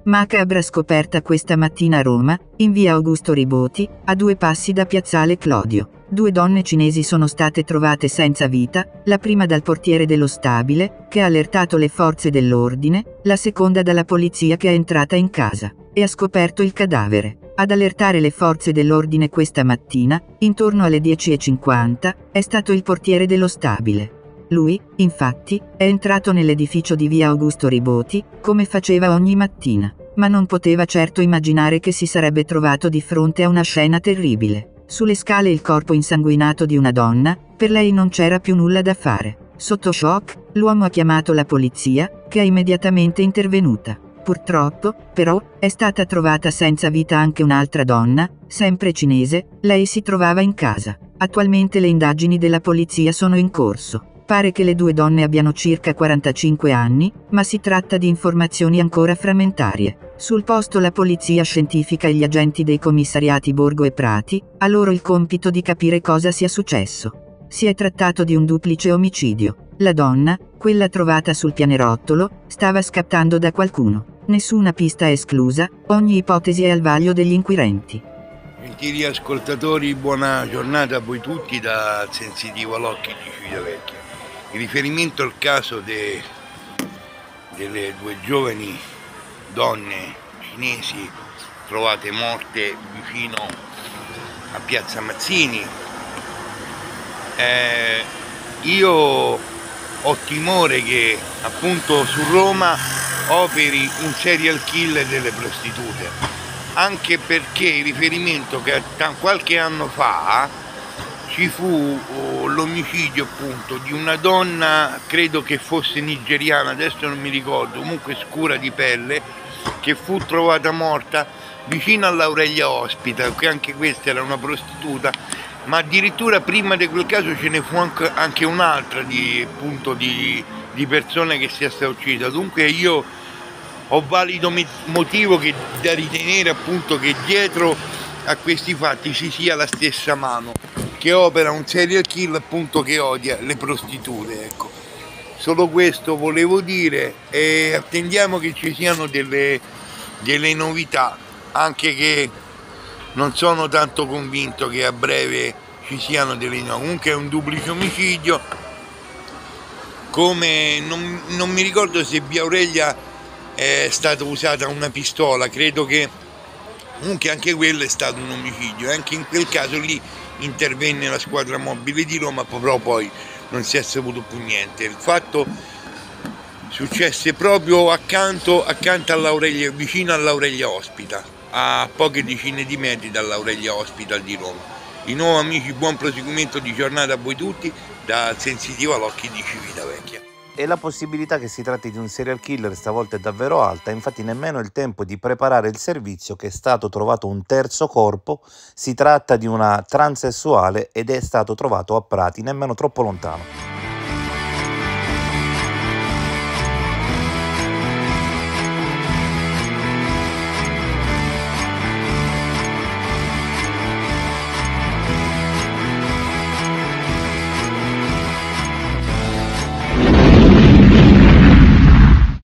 Macabra scoperta questa mattina a Roma, in via Augusto Riboti, a 2 passi da piazzale Clodio. 2 donne cinesi sono state trovate senza vita, la prima dal portiere dello stabile, che ha allertato le forze dell'ordine, la seconda dalla polizia che è entrata in casa e ha scoperto il cadavere. Ad allertare le forze dell'ordine questa mattina, intorno alle 10:50, è stato il portiere dello stabile. Lui, infatti, è entrato nell'edificio di via Augusto Riboti, come faceva ogni mattina, ma non poteva certo immaginare che si sarebbe trovato di fronte a una scena terribile. Sulle scale il corpo insanguinato di una donna, per lei non c'era più nulla da fare. Sotto shock, l'uomo ha chiamato la polizia, che è immediatamente intervenuta. Purtroppo, però, è stata trovata senza vita anche un'altra donna, sempre cinese, lei si trovava in casa. Attualmente le indagini della polizia sono in corso. Pare che le 2 donne abbiano circa 45 anni, ma si tratta di informazioni ancora frammentarie. Sul posto la polizia scientifica e gli agenti dei commissariati Borgo e Prati, a loro il compito di capire cosa sia successo. Si è trattato di un duplice omicidio. La donna, quella trovata sul pianerottolo, stava scappando da qualcuno. Nessuna pista è esclusa, ogni ipotesi è al vaglio degli inquirenti. Gentili ascoltatori, buona giornata a voi tutti da Sensitivo Alocchi di Civitavecchia. In riferimento al caso delle 2 giovani donne cinesi trovate morte vicino a Piazza Mazzini, io ho timore che appunto su Roma operi un serial killer delle prostitute, anche perché in riferimento che qualche anno fa ci fu l'omicidio appunto di una donna, credo che fosse nigeriana, adesso non mi ricordo, comunque scura di pelle, che fu trovata morta vicino all'Aurelia Ospita, che anche questa era una prostituta, ma addirittura prima di quel caso ce ne fu anche un'altra di persone che sia stata uccisa. Dunque io ho valido motivo da ritenere appunto che dietro a questi fatti ci sia la stessa mano che opera un serial killer appunto che odia le prostitute, ecco. Solo questo volevo dire e attendiamo che ci siano delle novità, anche che non sono tanto convinto che a breve ci siano delle novità. Comunque è un duplice omicidio, come non mi ricordo se via Aurelia è stata usata una pistola, credo che comunque anche quello è stato un omicidio, e anche in quel caso lì intervenne la squadra mobile di Roma, però poi non si è saputo più niente. Il fatto successe proprio accanto all'Aurelia, vicino all'Aurelia Hospital, a poche decine di metri dall'Aurelia Hospital di Roma. Di nuovo amici, buon proseguimento di giornata a voi tutti da Sensitivo Alocchi di Civitavecchia. E la possibilità che si tratti di un serial killer stavolta è davvero alta, infatti nemmeno il tempo di preparare il servizio che è stato trovato un terzo corpo, si tratta di una transessuale ed è stato trovato a Prati, nemmeno troppo lontano.